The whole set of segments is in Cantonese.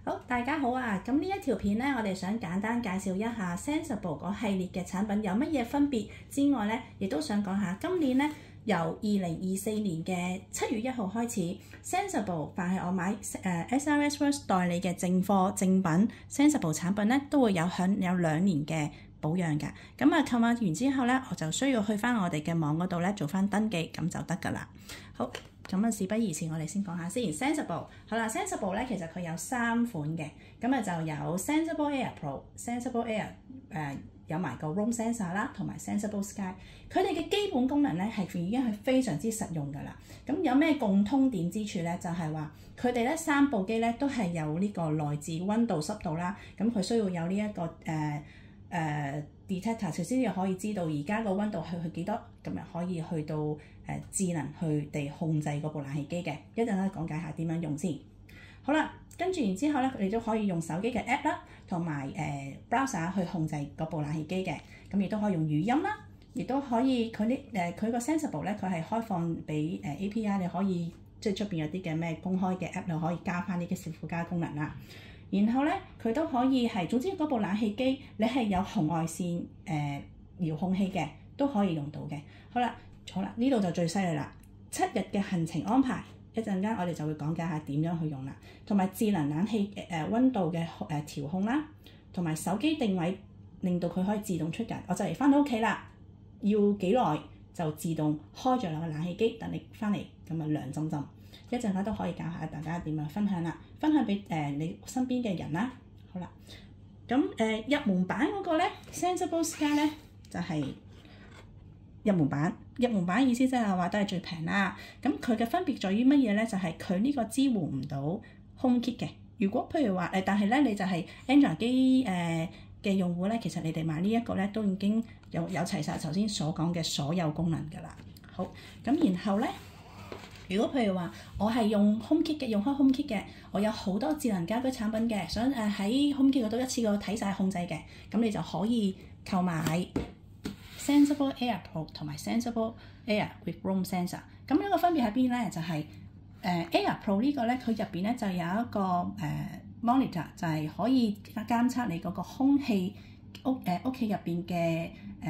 好，大家好啊！咁呢一條片呢，我哋想簡單介紹一下 Sensible 嗰系列嘅產品有乜嘢分別之外呢，亦都想講下今年呢，由2024年嘅7月1號開始 ，Sensible 凡係我買SRS First 代理嘅正貨正品 Sensible 產品呢，都會有2年嘅保養㗎。咁啊，購買完之後呢，我就需要去翻我哋嘅網嗰度呢，做翻登記，咁就得㗎啦。好。咁啊，事不宜遲，我哋先講下先。Sensible 好啦 ，Sensible 咧其實佢有3款嘅，咁啊就有 Sensible Air Pro、Sensible Air 有埋個 Room Sensor 啦，同埋 Sensible Sky。佢哋嘅基本功能咧係已經係非常之實用㗎啦。咁有咩共通點之處咧？就係話佢哋咧3部機咧都係有呢個內置溫度濕度啦。咁佢需要有呢一個detector 先至可以知道而家個溫度去幾多，咁又可以去到智能去地控制嗰部冷氣機嘅。一陣咧講解下點樣用先。好啦，跟住然之後咧，你都可以用手機嘅 app 啦，同埋browser 去控制嗰部冷氣機嘅。咁亦都可以用語音啦，亦都可以佢個 Sensible 咧，佢係開放俾API， 你可以即係出邊有啲嘅咩公開嘅 app， 你可以加翻呢啲小附加功能啦。然後咧，佢都可以係，總之嗰部冷氣機你係有紅外線遙控器嘅，都可以用到嘅。好啦，呢度就最犀利啦！7日嘅行程安排，一陣間我哋就會講解下點樣去用啦，同埋智能冷氣溫度嘅調控啦，同埋手機定位，令到佢可以自動出格。我就嚟翻到屋企啦，要幾耐就自動開著個冷氣機，等你翻嚟咁啊涼浸浸。一陣間都可以教下大家點樣分享啦，分享俾你身邊嘅人啦。好啦，咁入門版嗰個咧 Sensible Sky 咧就係入門版。入門版意思即係話都係最平啦。咁佢嘅分別在於乜嘢咧？就係佢呢個支援唔到 HomeKit 嘅。如果譬如話但係咧你就係 Android 機嘅用戶咧，其實你哋買呢一個咧都已經有齊晒頭先所講嘅所有功能㗎啦。好，咁然後咧。如果譬如話我係用 HomeKit 嘅，用開 HomeKit 嘅，我有好多智能家居產品嘅，想喺 HomeKit 嗰度一次過睇晒控制嘅，咁你就可以購買 Sensible Air Pro 同埋 Sensible Air with Room Sensor。咁呢個分別喺邊咧？就係Air Pro 呢個咧，佢入邊咧就有一個monitor， 就係可以監測你嗰個空氣屋企入邊嘅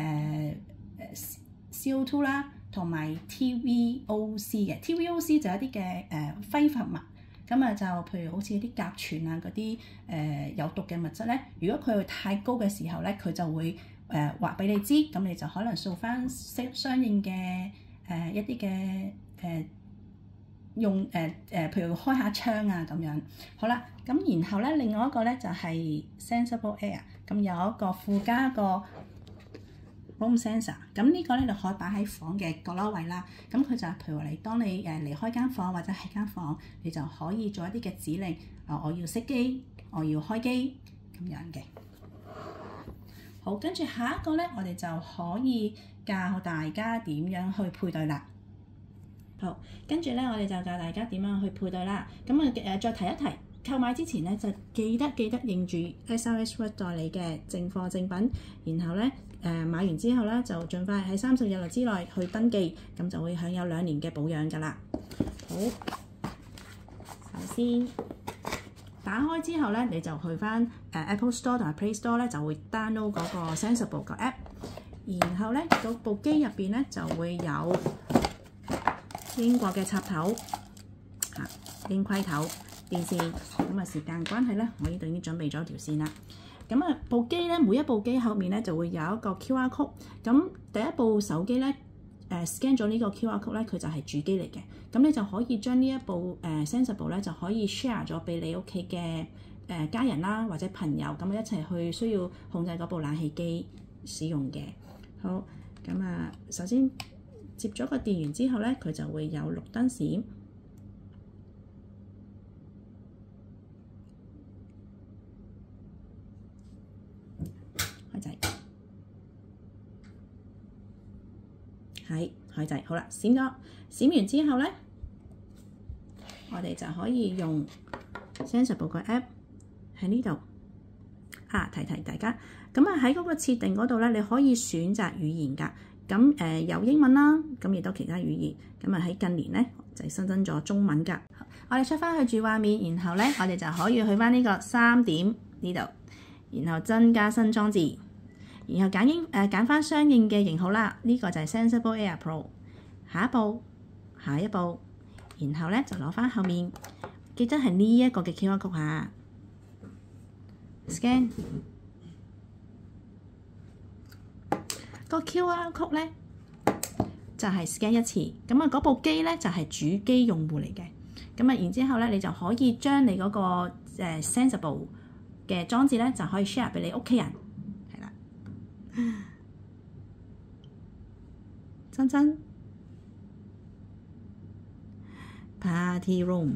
CO2 啦。同埋 TVOC 嘅 TVOC 就有一啲嘅揮發物，咁啊就譬如好似啲甲醛啊嗰啲有毒嘅物質咧，如果佢太高嘅時候咧，佢就會話俾你知，咁你就可能掃翻相應嘅一啲嘅用譬如開下窗啊咁樣。好啦，咁然後咧另外一個咧就係 Sensible Air， 咁有一個附加個Room Sensor， 咁呢個咧就可以擺喺房嘅角落位啦。咁佢就係譬如話你當你離開間房或者喺間房，你就可以做一啲嘅指令，我要熄機，我要開機咁樣嘅。好，跟住下一個咧，我哋就可以教大家點樣去配對啦。好，跟住咧我哋就教大家點樣去配對啦。咁啊再提一提。購買之前咧就記得認住 SRS First 代理嘅正貨正品，然後咧買完之後咧就盡快喺30日內之內去登記，咁就會享有2年嘅保養㗎啦。好，首先打開之後咧，你就去翻Apple Store 同埋 Play Store 咧，就會 download 嗰個 Sensible 個 app， 然後咧嗰部機入邊咧就會有英國嘅插頭英規頭。電線咁啊，時間關係咧，我呢度已經準備咗條線啦。咁啊，部機咧，每一部機後面咧就會有一個 QR code。咁第一部手機咧，scan 咗呢個 QR code 咧，佢就係主機嚟嘅。咁你就可以將呢一部Sensible 咧，就可以 share 咗俾你屋企嘅家人啦，或者朋友咁一齊去需要控制嗰部冷氣機使用嘅。好，咁啊，首先接咗個電源之後咧，佢就會有綠燈閃。係開掣，好啦，閃完之後咧，我哋就可以用 Sensible 個 app 喺呢度提大家。咁啊喺嗰個設定嗰度咧，你可以選擇語言㗎。咁有英文啦，咁亦都其他語言。咁啊喺近年咧就新增咗中文㗎。 我哋出翻去主畫面，然後咧我哋就可以去翻呢個3點呢度，然後增加新裝置，然後揀翻相應嘅型號啦。呢、這個就係 Sensible Air Pro。下一步，然後咧就攞翻後面，記得係呢一個嘅 QR code 嚇 ，scan 個 QR code 咧就係 scan 一次，咁啊嗰部機咧就係主機用戶嚟嘅，咁啊然之後咧你就可以將你嗰個Sensible 嘅裝置咧就可以 share 俾你屋企人，係啦，真。Party room，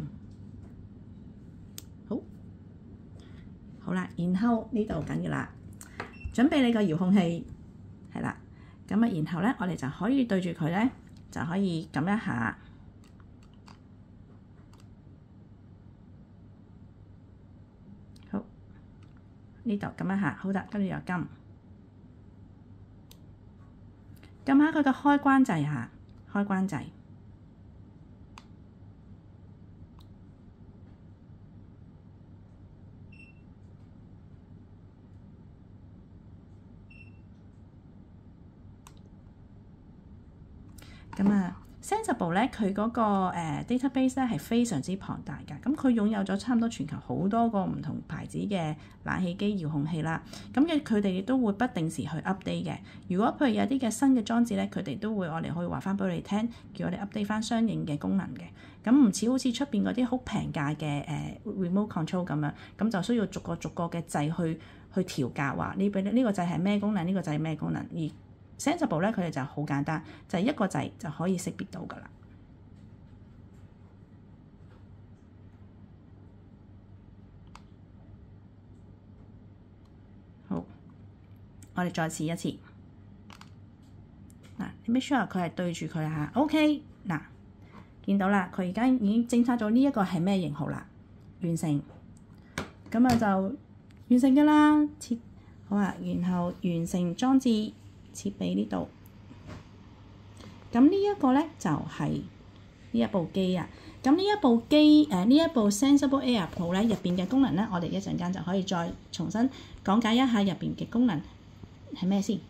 好啦，然後呢度緊嘅啦，準備你個遙控器，係啦，咁啊，然後咧，我哋就可以對住佢咧，就可以撳一下，好，呢度撳一下，好得，跟住又撳下佢嘅開關掣嚇，開關掣。咁啊 ，Sensible 咧，佢嗰個database 咧係非常之龐大㗎。咁佢擁有咗差唔多全球好多個唔同牌子嘅冷氣機遙控器啦。咁佢哋亦都會不定時去 update 嘅。如果譬如有啲嘅新嘅裝置咧，佢哋都會我哋可以話翻俾你聽，叫我哋 update 翻相應嘅功能嘅。咁唔似好似出邊嗰啲好平價嘅remote control 咁樣，咁就需要逐個嘅掣去調校話呢個掣係咩功能，呢個掣係咩功能而。Sensible 咧，佢哋就好簡單，就係一個掣就可以識別到㗎啦。好，我哋再試一次。嗱，你 make sure 佢係對住佢嚇 ，OK。嗱，見到啦，佢而家已經偵測咗呢一個係咩型號啦，完成。咁啊就完成㗎啦，好啊，然後完成裝置。設備呢度，咁呢一個咧就係呢一部機啊。咁呢一部機呢一部 Sensible Air Pro 咧入邊嘅功能咧，我哋一陣間就可以再重新講解一下入邊嘅功能係咩先。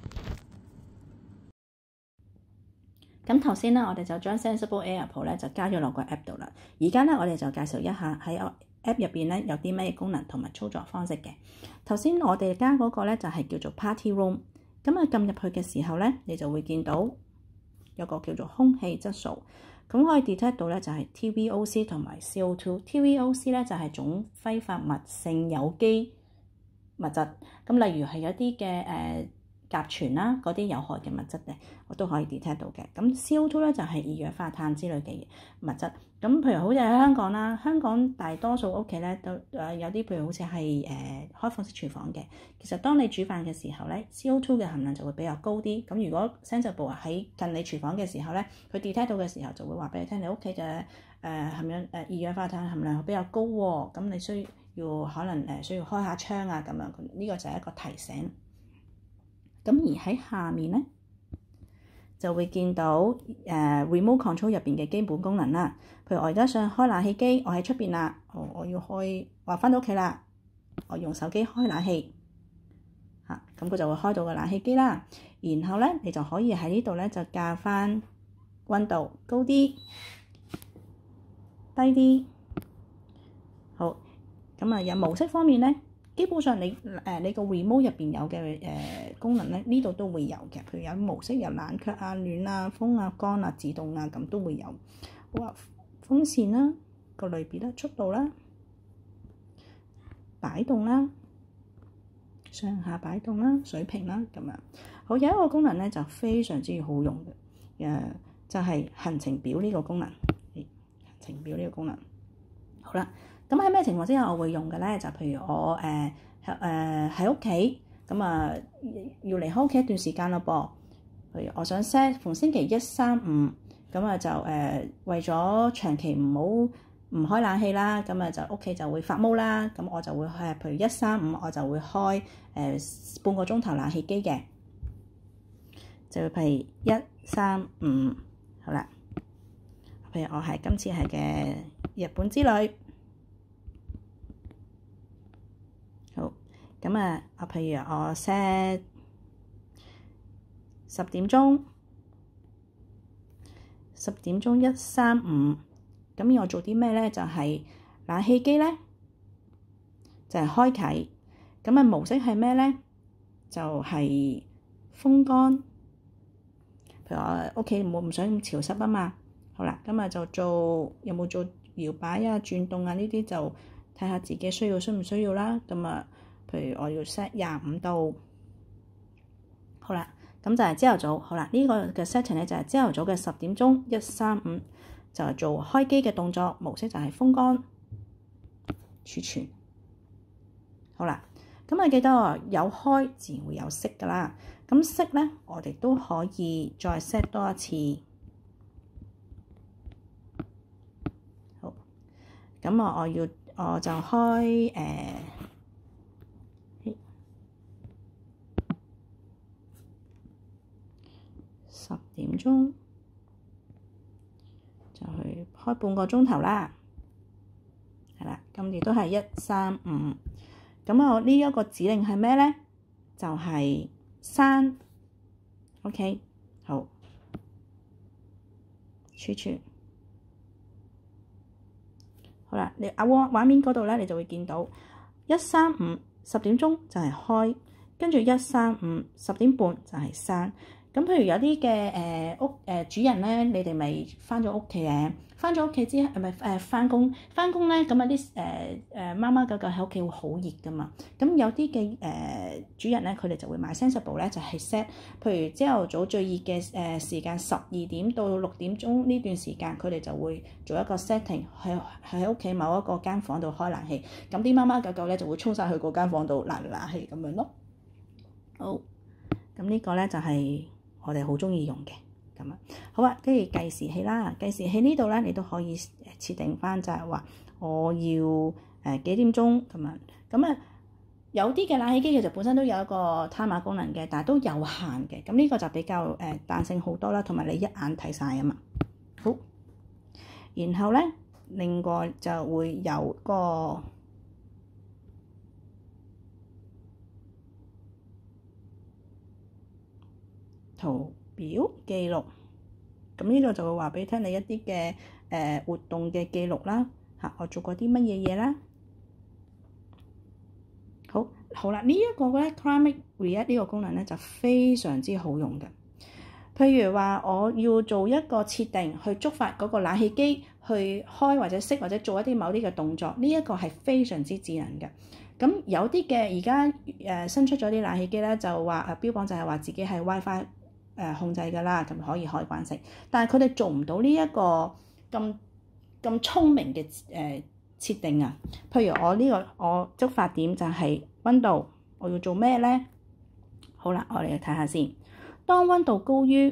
咁頭先咧，我哋就將 Sensible Air Pro 咧就加咗落個 App 度啦。而家咧，我哋就介紹一下喺App 入邊咧有啲咩功能同埋操作方式嘅。頭先我哋加嗰個咧就係叫做 Party Room。咁啊，撳入去嘅時候咧，你就會見到有個叫做空氣質素，咁可以 detect 到咧就係 TVOC 同埋 CO2。TVOC 咧就係總揮發物性有機物質，咁例如係有啲嘅甲醛啦，嗰啲有害嘅物質咧，我都可以 detect 到嘅。咁 CO2 咧就係二氧化碳之類嘅物質。咁譬如好似喺香港啦，香港大多數屋企咧都有啲譬如好似係開放式廚房嘅。其實當你煮飯嘅時候咧 ，CO2 嘅含量就會比較高啲。咁如果 Sensible 喺近你廚房嘅時候咧，佢 detect 到嘅時候就會話俾你聽，你屋企嘅含量二氧化碳含量比較高喎。咁你需要可能需要開下窗啊咁樣。呢個就係一個提醒。咁而喺下面咧，就會見到remote control 入邊嘅基本功能啦。譬如我而家想開冷氣機，我喺出邊啦，我要開，話翻到屋企啦，我用手機開冷氣嚇，咁佢就會開到個冷氣機啦。然後咧，你就可以喺呢度咧就校翻溫度高啲、低啲。好，咁啊有模式方面咧。基本上你個 remote 入邊有嘅功能咧，呢度都會有嘅。譬如有模式，有冷卻啊、暖啊、風啊、乾啊、自動啊，咁都會有。好啊，風扇啦、個類別啦、速度啦、擺動啦、上下擺動啦、水平啦咁樣。好，有一個功能咧就非常之好用嘅，就係行程表呢個功能。行程表呢個功能，好啦。咁喺咩情況之下我會用嘅咧？就譬如我喺屋企，咁啊要離開屋企一段時間咯噃。譬如我想 set 逢星期1、3、5，咁啊就為咗長期唔開冷氣啦，咁啊就屋企就會發毛啦。咁我就會譬如1、3、5，我就會開半個鐘頭冷氣機嘅，就會譬如1、3、5，好啦。譬如我係今次係嘅日本之旅。好，咁啊，譬如我 set 10點鐘135，咁要我做啲咩咧？就係冷氣機咧，就係開啟。咁啊模式係咩咧？就係風乾。譬如我屋企唔想咁潮濕啊嘛。好啦，咁啊就做有冇做搖擺啊、轉動啊呢啲就睇下自己需唔需要啦。咁啊，譬如我要 set 25度。好啦，咁就係朝頭早。好啦，呢個嘅 setting 咧就係朝頭早嘅10點鐘135，就係做開機嘅動作，模式就係風乾儲存。好啦，咁啊記得有開自然會有熄噶啦。咁熄咧，我哋都可以再 set 多一次。好，咁我就開10點鐘就去開半個鐘頭啦。係啦，咁亦都係135。咁我呢一個指令係咩咧？就係刪。OK， 好，儲存。好啦，你畫面嗰度咧，你就會見到135 10點鐘就係開，跟住135 10點半就係刪。咁譬如有啲嘅主人咧，你哋咪返咗屋企嘅，返咗屋企之後返工咧，咁啊啲貓貓狗狗喺屋企會好熱噶嘛。咁有啲嘅主人咧，佢哋就會買 sensible 咧，就係 set，譬如朝頭早最熱嘅時間12點到6點鐘呢段時間，佢哋就會做一個 setting 喺屋企某一個間房度開冷氣。咁啲貓貓狗狗咧就會衝晒去嗰間房度冷氣咁樣咯。好，咁呢個咧就係我哋好中意用嘅咁啊。好啊，跟住計時器啦，計時器呢度咧你都可以設定翻，就係話我要幾點鐘咁樣。咁啊有啲嘅冷氣機其實本身都有一個 timer 功能嘅，但係都有限嘅。咁呢個就比較彈性好多啦，同埋你一眼睇晒啊嘛。好，然後咧另外就會有個圖表記錄，咁呢度就會話俾你聽你一啲嘅活動嘅記錄啦。嚇，我做過啲乜嘢嘢啦？好啦，呢一個咧 Climate React 呢個功能咧就非常之好用嘅。譬如話我要做一個設定去觸發嗰個冷氣機去開或者熄或者做一啲某啲嘅動作，呢一個係非常之智能嘅。咁有啲嘅而家新出咗啲冷氣機咧，就話標榜就係話自己係 WiFi 控制㗎啦，咁可以開關熄。但係佢哋做唔到呢一個咁聰明嘅設定啊。譬如我觸發點就係溫度，我要做咩咧？好啦，我哋睇下先。當溫度高於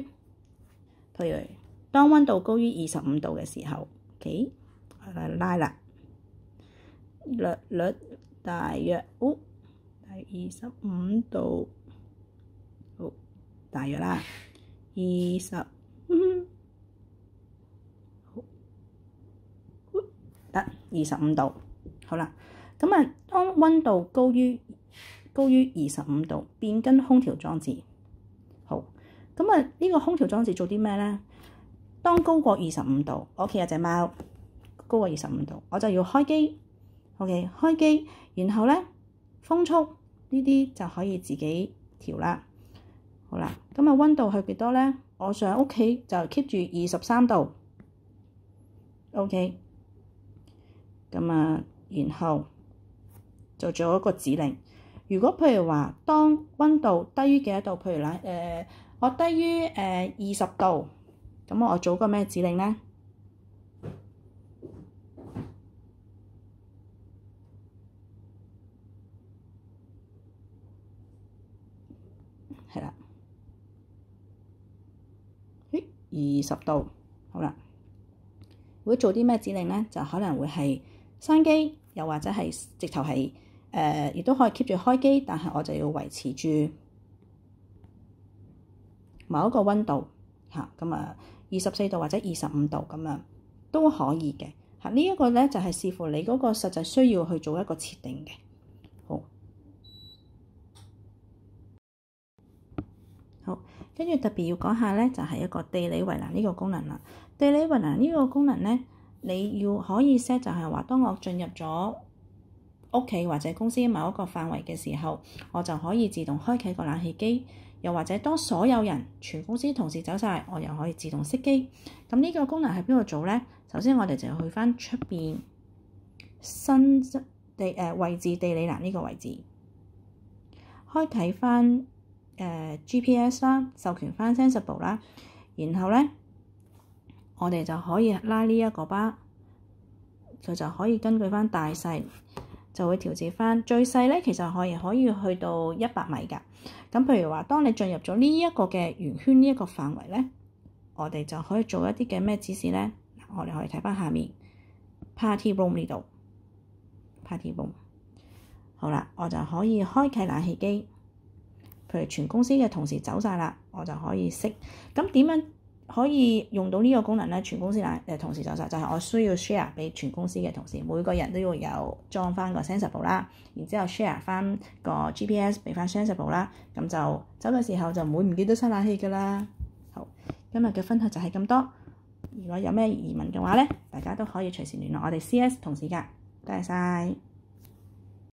25度嘅時候，OK， 拉啦，略大約25度，好，大約啦，20，好，得25度，好啦。咁啊，當溫度高於25度，變更空調裝置。好，咁啊，呢個空調裝置做啲咩咧？當高過25度，我屋企有隻貓，高過25度，我就要開機。OK， 開機，然後咧風速呢啲就可以自己調啦。好啦，咁啊溫度去幾多咧？我上屋企就 keep 住23度。OK， 咁啊，然後就做一個指令。如果譬如話，當溫度低於幾多度？譬如啦，我低於20度，咁我做個咩指令咧？係啦，20度，好啦。會做啲咩指令咧？就可能會係閂機，又或者係直頭係亦都可以 keep 住開機，但係我就要維持住某一個溫度嚇，咁啊24度或者25度咁樣都可以嘅。 嚇，呢一個咧就係視乎你嗰個實際需要去做一個設定嘅。好，跟住特別要講下咧，就係一個地理圍欄呢個功能啦。地理圍欄呢個功能咧，你要可以 set 就係話，當我進入咗屋企或者公司某一個範圍嘅時候，我就可以自動開啟個冷氣機。又或者當所有人全公司同時走晒，我又可以自動熄機。咁呢個功能喺邊度做咧？首先我哋就要去翻出邊新位置地理欄呢個位置，開啟翻GPS 啦，授權翻 Sensible 啦，然後咧我哋就可以拉呢一個巴，佢就可以根據翻大細就會調節翻。最細咧其實可以去到100米㗎。咁譬如話，當你進入咗呢一個嘅圓圈呢一個範圍咧，我哋就可以做一啲嘅咩指示咧？我哋可以睇翻下面 Party Room 呢度 Party Room。好啦，我就可以開啟冷氣機。譬如全公司嘅同事走晒啦，我就可以熄。咁點樣可以用到呢個功能咧？全公司同事走晒，就係我需要 share 俾全公司嘅同事，每個人都要有裝翻個 Sensible 啦，然之後 share 翻個 GPS 俾翻 Sensible 啦，咁就走嘅時候就唔會唔記得閂冷氣噶啦。好，今日嘅分享就係咁多。如果有咩疑問嘅話咧，大家都可以隨時聯絡我哋 CS 同事噶。多謝晒。